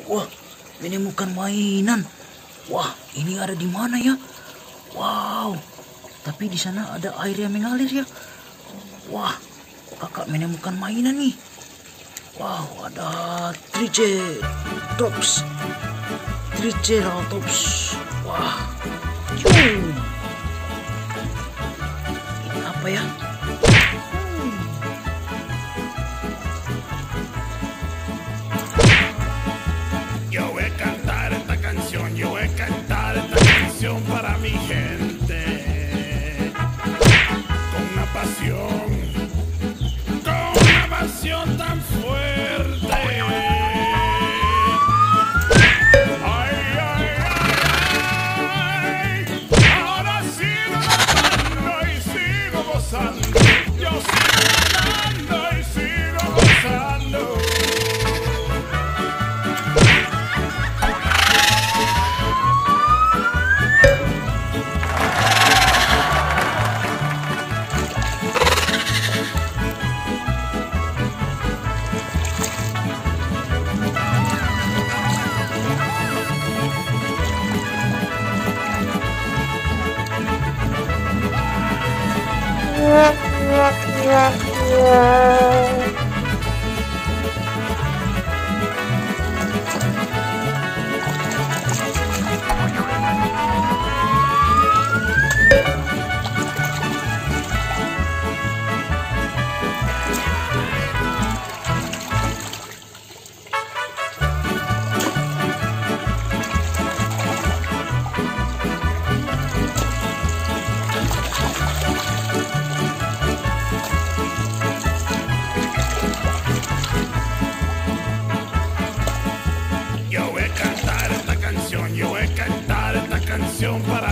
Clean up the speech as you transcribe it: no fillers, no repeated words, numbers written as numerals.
Wah, menemukan mainan. Wah, ini ada di mana ya? Wow, tapi di sana ada air yang mengalir ya. Wah, kakak menemukan mainan nih. Wow, ada Triceratops. Triceratops. Wah, ini apa ya? Yo voy a cantar esta canción, yo voy a cantar esta canción para mi gente. Con una pasión tan fuerte. Ay, ay, ay, ahora sigo nadando y sigo gozando. Yo sigo nadando y sigo gozando. Yo voy a cantar esta canción para